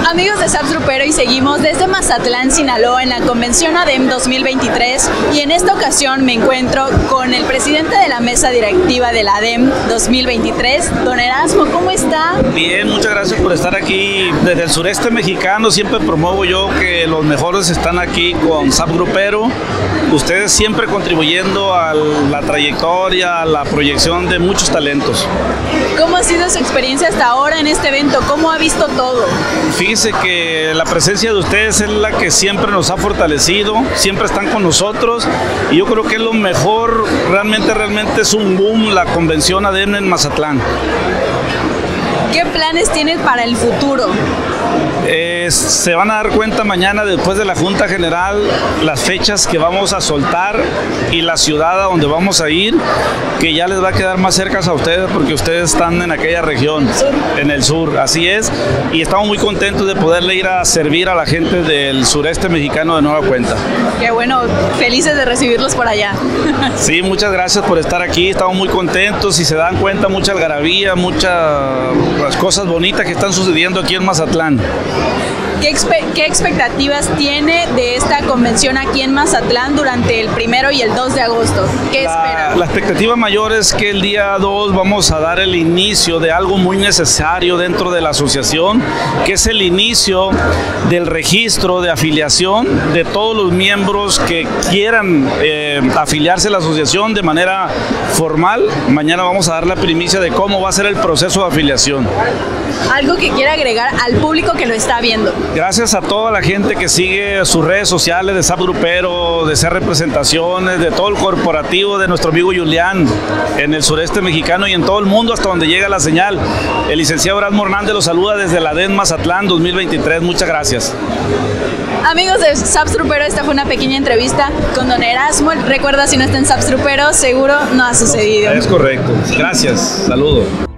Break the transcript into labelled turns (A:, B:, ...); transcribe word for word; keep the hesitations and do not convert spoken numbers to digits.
A: Amigos de Sapstrupero, y seguimos desde Mazatlán, Sinaloa, en la convención A D E M dos mil veintitrés, y en esta ocasión me encuentro con el presidente de la mesa directiva de la A D E M dos mil veintitrés, don Erasmo. ¿Cómo está?
B: Bien, muchas gracias por estar aquí. Desde el sureste mexicano siempre promuevo yo que los mejores están aquí con Sapstrupero. Ustedes siempre contribuyendo a la trayectoria, a la proyección de muchos talentos.
A: ¿Cómo ha sido su experiencia hasta ahora en este evento? ¿Cómo ha visto todo?
B: Fíjese que la presencia de ustedes es la que siempre nos ha fortalecido, siempre están con nosotros, y yo creo que es lo mejor. Realmente, realmente es un boom la convención A D E M en Mazatlán.
A: ¿Qué planes tienes para el futuro?
B: Eh, se van a dar cuenta mañana, después de la Junta General, las fechas que vamos a soltar y la ciudad a donde vamos a ir, que ya les va a quedar más cerca a ustedes porque ustedes están en aquella región, en el sur, así es, y estamos muy contentos de poderle ir a servir a la gente del sureste mexicano de nueva cuenta.
A: Qué bueno, felices de recibirlos por allá.
B: Sí, muchas gracias por estar aquí, estamos muy contentos. Si se dan cuenta, mucha algarabía, muchas cosas bonitas que están sucediendo aquí en Mazatlán.
A: ¿Qué, ¿Qué expectativas tiene de esta convención aquí en Mazatlán durante el primero y el dos de agosto? ¿Qué
B: la,
A: espera?
B: La expectativa mayor es que el día dos vamos a dar el inicio de algo muy necesario dentro de la asociación, que es el inicio del registro de afiliación de todos los miembros que quieran eh, afiliarse a la asociación de manera formal. Mañana vamos a dar la primicia de cómo va a ser el proceso de afiliación.
A: Algo que quiera agregar al público que lo está viendo.
B: Gracias a toda la gente que sigue sus redes sociales de Sapstrupero, de hacer representaciones, de todo el corporativo de nuestro amigo Julián en el sureste mexicano y en todo el mundo hasta donde llega la señal. El licenciado Erasmo Hernández los saluda desde la A D E M Mazatlán dos mil veintitrés. Muchas gracias.
A: Amigos de Sapstrupero, esta fue una pequeña entrevista con don Erasmo. Recuerda, si no está en Sapstrupero, seguro no ha sucedido.
B: Es correcto. Gracias. Saludos.